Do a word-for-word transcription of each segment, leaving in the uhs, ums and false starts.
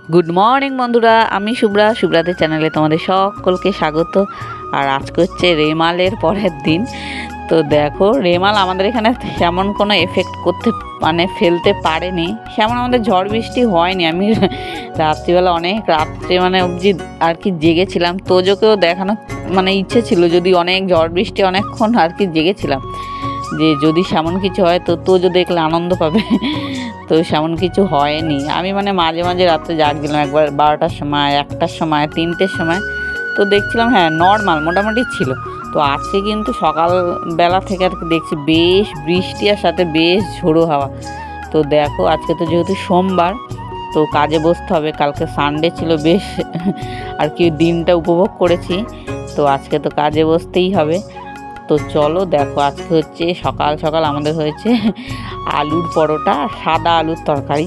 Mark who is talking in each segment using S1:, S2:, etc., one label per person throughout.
S1: Good morning বন্ধুরা, আমি শুভ্রা। শুভ্রাদের চ্যানেলে তোমাদের সকলকে স্বাগত। আর আজকে হচ্ছে রেমালের পরের দিন। তো দেখো, রেমাল আমাদের এখানে সেমন কোনো এফেক্ট করতে মানে ফেলতে পারেনি। সেমন আমাদের ঝড় বৃষ্টি হয়নি। আমি রাত্রিবেলা অনেক রাত্রে মানে অবধি আর কি জেগেছিলাম। তোজোকেও দেখানো মানে ইচ্ছে ছিল, যদি অনেক ঝড় বৃষ্টি অনেকক্ষণ আর কি জেগেছিলাম, যে যদি সেমন কিছু হয় তো তোজো দেখলে আনন্দ পাবে। তো সেমন কিছু হয়নি। আমি মানে মাঝে মাঝে রাত্রে জাগছিলাম, একবার বারোটার সময়, একটার সময়, তিনটের সময়। তো দেখছিলাম হ্যাঁ নর্মাল মোটামুটি ছিল। তো আজকে কিন্তু সকালবেলা থেকে আর কি দেখছি বেশ বৃষ্টি আর সাথে বেশ ঝোড়ো হাওয়া। তো দেখো, আজকে তো যেহেতু সোমবার, তো কাজে বসতে হবে। কালকে সানডে ছিল, বেশ আর কি দিনটা উপভোগ করেছি। তো আজকে তো কাজে বসতেই হবে। তো চলো দেখো, আজকে হচ্ছে সকাল সকাল আমাদের হয়েছে আলুর পরোটা, সাদা আলুর তরকারি।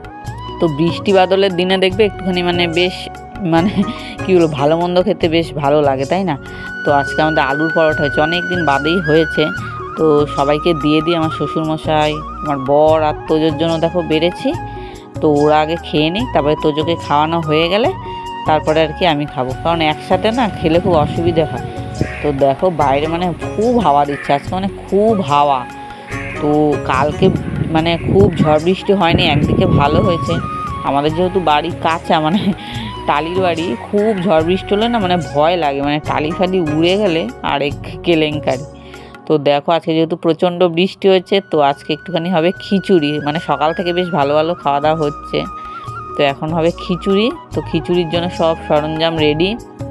S1: তো বৃষ্টি বাদলের দিনে দেখবে একটুখানি মানে বেশ মানে কী বলবো, ভালো মন্দ খেতে বেশ ভালো লাগে, তাই না? তো আজকে আমাদের আলুর পরোটা হয়েছে, অনেক দিন বাদেই হয়েছে। তো সবাইকে দিয়ে দিই, আমার শ্বশুরমশাই, আমার বর আর তোজোর জন্য দেখো বেড়েছি। তো ওরা আগে খেয়ে নিই, তারপরে তোজোকে খাওয়ানো হয়ে গেলে তারপরে আর কি আমি খাবো, কারণ একসাথে না খেলে খুব অসুবিধে হয়। তো দেখো বাইরে মানে খুব হাওয়া দিচ্ছে আজকে, মানে খুব হাওয়া। তো কালকে মানে খুব ঝড় বৃষ্টি হয়নি, একদিকে ভালো হয়েছে। আমাদের যেহেতু বাড়ি কাঁচা, মানে টালির বাড়ি, খুব ঝড় বৃষ্টি হলে না মানে ভয় লাগে, মানে টালি ফালি উড়ে গেলে আরেক কেলেঙ্কারি। তো দেখো আজকে যেহেতু প্রচণ্ড বৃষ্টি হচ্ছে, তো আজকে একটুখানি হবে খিচুড়ি। মানে সকাল থেকে বেশ ভালো ভালো খাওয়া দাওয়া হচ্ছে। তো এখন হবে খিচুড়ি। তো খিচুড়ির জন্য সব সরঞ্জাম রেডি,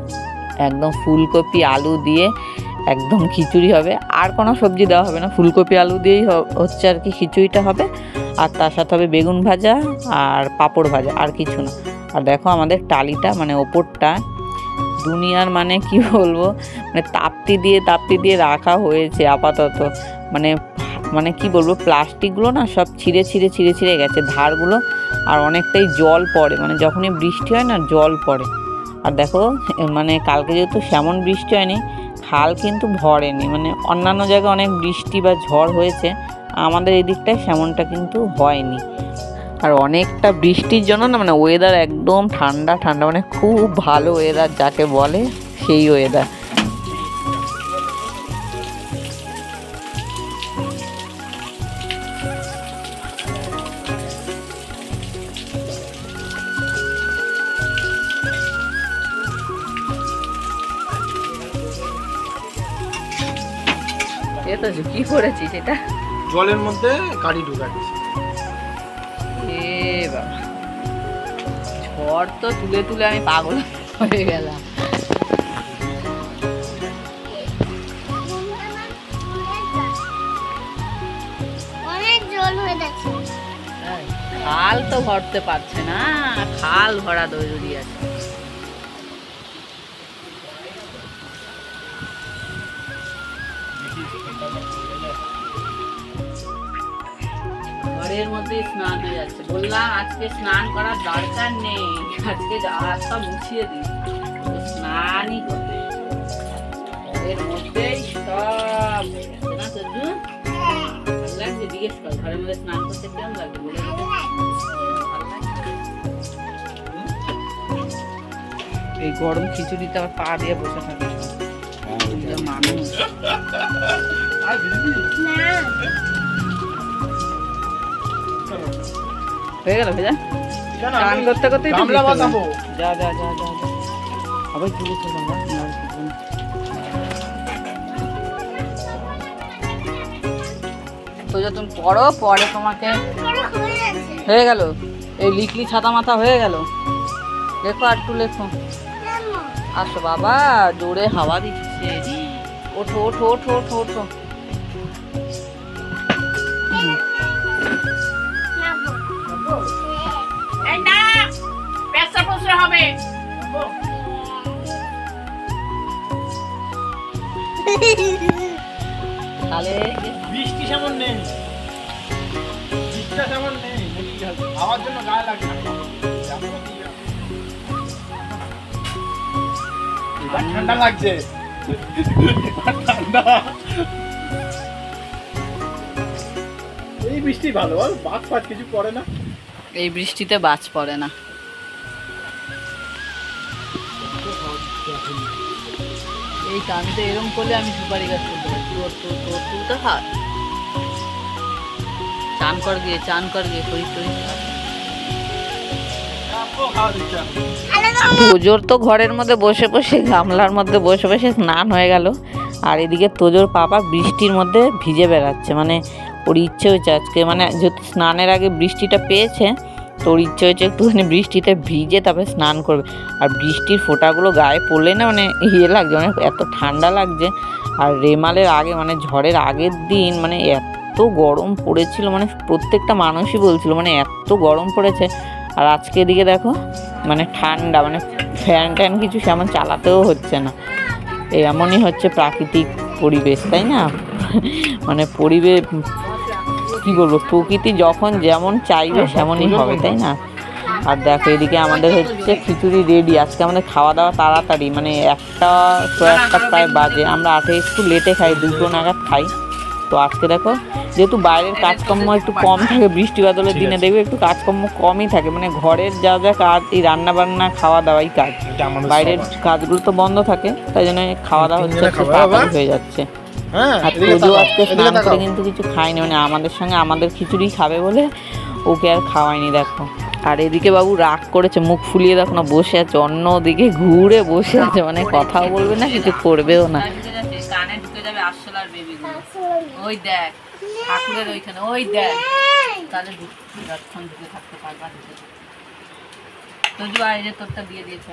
S1: একদম ফুলকপি আলু দিয়ে একদম খিচুড়ি হবে। আর কোনো সবজি দেওয়া হবে না, ফুলকপি আলু দিয়েই হচ্ছে আর কি খিচুড়িটা হবে। আর তার সাথে হবে বেগুন ভাজা আর পাঁপড় ভাজা, আর কিছু না। আর দেখো আমাদের টালিটা মানে ওপরটা দুনিয়ার মানে কি বলবো, মানে তাপ্তি দিয়ে তাপ্তি দিয়ে রাখা হয়েছে আপাতত। মানে মানে কি বলবো, প্লাস্টিকগুলো না সব ছিঁড়ে ছিঁড়ে ছিঁড়ে ছিঁড়ে গেছে ধারগুলো। আর অনেকটাই জল পড়ে, মানে যখনই বৃষ্টি হয় না জল পড়ে। আর দেখো মানে কালকে যেহেতু সেমন বৃষ্টি হয়নি, খাল কিন্তু ভরেনি। মানে অন্যান্য জায়গায় অনেক বৃষ্টি বা ঝড় হয়েছে, আমাদের এই দিকটায় সেমনটা কিন্তু হয়নি। আর অনেকটা বৃষ্টির জন্য না মানে ওয়েদার একদম ঠান্ডা ঠান্ডা, মানে খুব ভালো ওয়েদার যাকে বলে সেই ওয়েদার। এটা কি করেছিস? এটা
S2: জলের মধ্যে গাড়ি ঢুকাচ্ছি।
S1: এ বাবা, ঝড় তো তুলে তুলে আমি পাগল হয়ে গেলাম।
S3: অনেক জল হয়ে যাচ্ছে।
S1: খাল তো ভরতে পারছে না, খাল ভরা দৌড়ি আছে। ঘরের মধ্যে স্নান হয়ে যাচ্ছে। বললাম আজকে স্নান করার দরকার নেই, আজকে রাস্তা মুছিয়ে দিই, স্নানই করবে। ঘরের মধ্যেই সব হয়ে গেছে না সজ্জু? ভালো লাগছে? জিজ্ঞেস কর, ঘরের মধ্যে স্নান করতে কেমন লাগছে বলে? এই গরম খিচুড়িতে আবার পা দিয়ে বসে থাকে মানুষ। হয়ে গেল ভেজা? স্নান করতে করতেই তো যা যা যা যা যা আবার চুলে চলে তো যা তুমি পড়ো, পরে তোমাকে হয়ে গেল। এই লিখলি ছাতা মাথা হয়ে গেল, লেখো আর একটু লেখো। আসো বাবা, জোরে হাওয়া দিচ্ছে। ওঠো ওঠো ওঠো ওঠো ওঠো। হবে তাহলে
S2: বৃষ্টি সেমন নেই, বৃষ্টিটা সেমন নেই, খাওয়ার জন্য গায়ে লাগে না। ঠান্ডা লাগছে, ঠান্ডা। এই বৃষ্টি ভালো, বাজ ফাজ কিছু পড়ে না।
S1: এই বৃষ্টিতে বাজ পড়ে না। এই তো আমি তো এরকম করলে আমি সুপারি গাছ করতে পারি। তোর তোর তোর তুই তো খা, চান কর গিয়ে চান কর গিয়ে শরীর টরীর তোজোর তো ঘরের মধ্যে বসে বসে গামলার মধ্যে বসে বসে স্নান হয়ে গেল। আর এদিকে তোজোর পাপা বৃষ্টির মধ্যে ভিজে বেড়াচ্ছে, মানে ওর ইচ্ছে হয়েছে আজকে, মানে যেহেতু স্নানের আগে বৃষ্টিটা পেয়েছে তো ওর ইচ্ছে হয়েছে একটুখানি বৃষ্টিতে ভিজে তারপরে স্নান করবে। আর বৃষ্টির ফোঁটাগুলো গায়ে পড়লে না মানে ইয়ে লাগছে, মানে এত ঠান্ডা লাগছে। আর রেমালের আগে মানে ঝড়ের আগের দিন মানে এত গরম পড়েছিল, মানে প্রত্যেকটা মানুষই বলছিল মানে এত গরম পড়েছে। আর আজকে এদিকে দেখো মানে ঠান্ডা, মানে ফ্যান ট্যান কিছু সেমন চালাতেও হচ্ছে না। এমনই হচ্ছে প্রাকৃতিক পরিবেশ, তাই না? মানে পরিবেশ কী বলবো, প্রকৃতি যখন যেমন চাইবে সেমনই হবে, তাই না? আর দেখো এদিকে আমাদের হচ্ছে খিচুড়ি রেডি। আজকে আমাদের খাওয়া দাওয়া তাড়াতাড়ি, মানে একটা তো একটা প্রায় বাজে, আমরা আটে একটু লেটে খাই, দুটো নাগাদ খাই। তো আজকে দেখো যেহেতু বাইরের কাজকর্ম একটু কম থাকে, বৃষ্টি বাদলের দিনে দেখবে একটু কাজকর্ম কমই থাকে, মানে ঘরের যা যা কাজ এই রান্না বান্না খাওয়া দাওয়াই কাজ, বাইরের কাজগুলো তো বন্ধ থাকে, তাই জন্য খাওয়া দাওয়া হচ্ছে একটু তাড়াতাড়ি হয়ে যাচ্ছে। আর তোজো আজকে স্নান করে কিন্তু কিছু খায়নি, মানে আমাদের সঙ্গে আমাদের খিচুড়ি খাবে বলে ওকে আর খাওয়ায়নি। দেখো আর এদিকে বাবু রাগ করেছে, মুখ ফুলিয়ে দেখো না বসে আছে, অন্য দিকে ঘুরে বসে আছে, মানে কথাও বলবে না কিছু করবেও না। কানে ঢুকে যাবে আরশোলার বেবি, ওই দেখ ঠাকুরের ওইখানে, ওই দেখ তাহলে ঢুকে থাকতে পারবা। তোজো আয় রে, তোরটা দিয়ে দিয়েছে।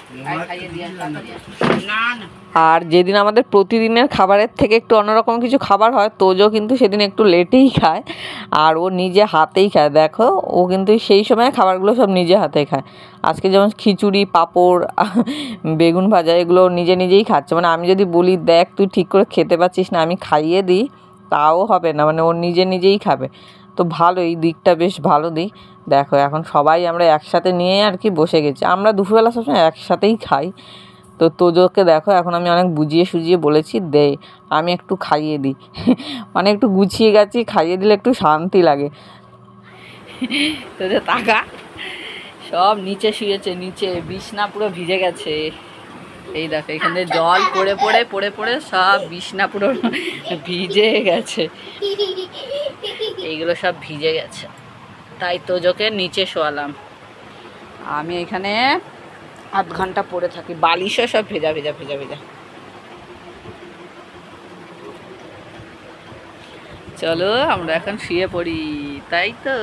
S1: আর যেদিন আমাদের প্রতিদিনের খাবারের থেকে একটু অন্যরকম কিছু খাবার হয়, তোজো কিন্তু সেদিন একটু লেটেই খায় আর ও নিজে হাতেই খায়। দেখো ও কিন্তু সেই সময় খাবারগুলো সব নিজে হাতেই খায়। আজকে যেমন খিচুড়ি, পাঁপড়, বেগুন ভাজা এগুলো নিজে নিজেই খাচ্ছে, মানে আমি যদি বলি দেখ তুই ঠিক করে খেতে পারছিস না, আমি খাইয়ে দিই তাও হবে না, মানে ও নিজে নিজেই খাবে। তো ভালো, এই দিকটা বেশ ভালো দিক। দেখো এখন সবাই আমরা একসাথে নিয়ে আর কি বসে গেছি, আমরা দুপুরবেলা সবসময় একসাথেই খাই। তো তোজোকে দেখো এখন আমি অনেক বুঝিয়ে সুজিয়ে বলেছি দে আমি একটু খাইয়ে দিই, মানে একটু গুছিয়ে গেছি, খাইয়ে দিলে একটু শান্তি লাগে। তোজো টাকা সব নিচে শুয়েছে, নিচে বিছনা পুরো ভিজে গেছে। এই দেখো এখানে জল পড়ে পড়ে পড়ে পড়ে সব বিছনা পুরো ভিজে গেছে, এইগুলো সব ভিজে গেছে, তাই তোজোকে নিচে শোয়ালাম। আমি এখানে আধ ঘন্টা পড়ে থাকি, বালিশও সব ভেজা ভেজা ভেজা ভেজা। চলো আমরা এখন শুয়ে পড়ি, তাই তো।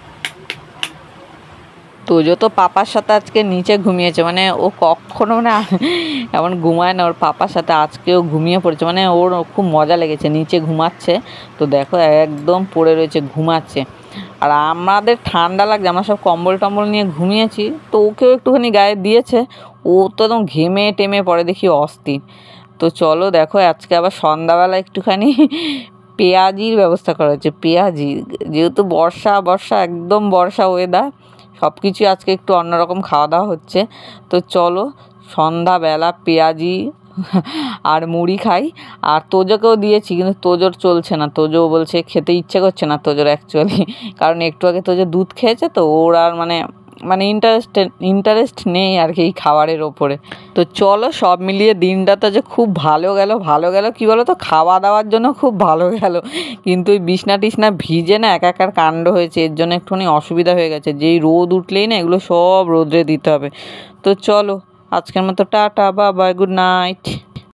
S1: তোজো তো পাপার সাথে আজকে নিচে ঘুমিয়েছে, মানে ও কখনো না এমন ঘুমায় না, ওর পাপার সাথে আজকেও ঘুমিয়ে পড়েছে, মানে ওর খুব মজা লেগেছে, নিচে ঘুমাচ্ছে। তো দেখো একদম পড়ে রয়েছে ঘুমাচ্ছে। আর আমাদের ঠান্ডা লাগছে, আমরা সব কম্বল টম্বল নিয়ে ঘুমিয়েছি, তো ওকেও একটুখানি গায়ে দিয়েছে, ও তো একদম ঘেমে টেমে পড়ে দেখি অস্থির। তো চলো দেখো আজকে আবার সন্ধ্যাবেলা একটুখানি পেঁয়াজির ব্যবস্থা করা হচ্ছে, পেঁয়াজি, যেহেতু বর্ষা বর্ষা একদম বর্ষা ওয়েদার, সব কিছু আজকে একটু অন্যরকম খাওয়া দাওয়া হচ্ছে। তো চলো সন্ধ্যাবেলা পেঁয়াজি আর মুড়ি খাই। আর তোজোকেও দিয়েছি কিন্তু তোজোর চলছে না, তোজো বলছে খেতে ইচ্ছে করছে না তোজোর অ্যাকচুয়ালি, কারণ একটু আগে তোজো দুধ খেয়েছে, তো ওর আর মানে মানে ইন্টারেস্ট ইন্টারেস্ট নেই আর কি এই খাবারের ওপরে। তো চলো সব মিলিয়ে দিনটা তো যে খুব ভালো গেল, ভালো গেল কি বলো তো, খাওয়া দাওয়ার জন্য খুব ভালো গেল, কিন্তু ওই বিছনা টিছনা ভিজে না একাকার কাণ্ড হয়েছে, এর জন্য একটুখানি অসুবিধা হয়ে গেছে, যেই রোদ উঠলেই না এগুলো সব রোদ্রে দিতে হবে। তো চলো আজকের মতো টাটা, বাই বাই, গুড নাইট।